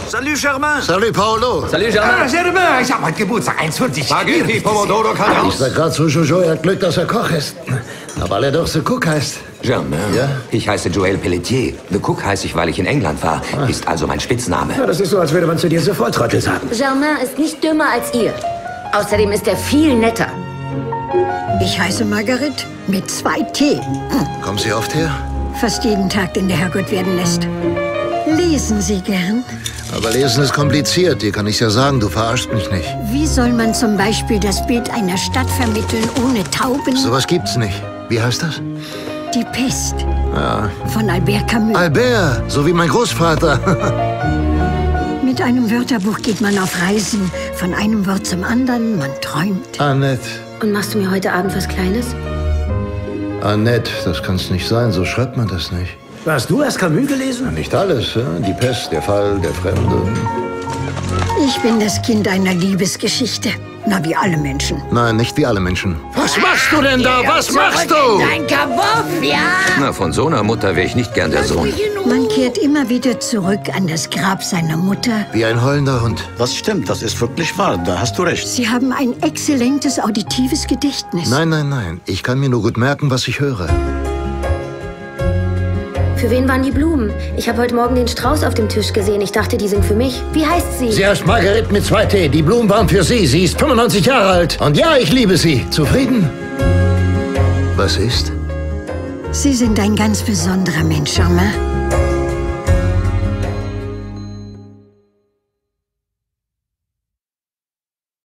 Salut, Germain. Salut, Paolo. Salut, Germain. Germain, ich habe heute Geburtstag, 41. Spaghetti, Pomodoro kann Ich raus. sag grad zu Jojo, er hat Glück, dass er Koch ist. Aber weil er doch The Cook heißt. Germain. Ja? Ich heiße Joel Pelletier. The Cook heiße ich, weil ich in England war. Ist also mein Spitzname. Ja, das ist so, als würde man zu dir sofort Trottel sagen. Germain ist nicht dümmer als ihr. Außerdem ist er viel netter. Ich heiße Marguerite mit 2 T. Kommen Sie oft her? Fast jeden Tag, den der Herrgott werden lässt. Lesen Sie gern? Aber lesen ist kompliziert, dir kann ich ja sagen, du verarschst mich nicht. Wie soll man zum Beispiel das Bild einer Stadt vermitteln ohne Tauben? Sowas gibt's nicht. Wie heißt das? Die Pest. Ja. Von Albert Camus. Albert, so wie mein Großvater. Mit einem Wörterbuch geht man auf Reisen. Von einem Wort zum anderen, man träumt. Annette. Und machst du mir heute Abend was Kleines? Annette, das kann's nicht sein, so schreibt man das nicht. Hast du erst Camus gelesen? Nicht alles, ja? Die Pest, der Fall, der Fremde. Ich bin das Kind einer Liebesgeschichte. Na, wie alle Menschen. Nein, nicht wie alle Menschen. Was machst du denn da? Was machst du? Dein Kabuff, ja? Na, von so einer Mutter wäre ich nicht gern der Sohn. Man kehrt immer wieder zurück an das Grab seiner Mutter. Wie ein heulender Hund. Das stimmt, das ist wirklich wahr, da hast du recht. Sie haben ein exzellentes auditives Gedächtnis. Nein, nein, nein. Ich kann mir nur gut merken, was ich höre. Für wen waren die Blumen? Ich habe heute Morgen den Strauß auf dem Tisch gesehen. Ich dachte, die sind für mich. Wie heißt sie? Sie heißt Marguerite mit 2 T. Die Blumen waren für Sie. Sie ist 95 Jahre alt. Und ja, ich liebe Sie. Zufrieden? Was ist? Sie sind ein ganz besonderer Mensch, Germain.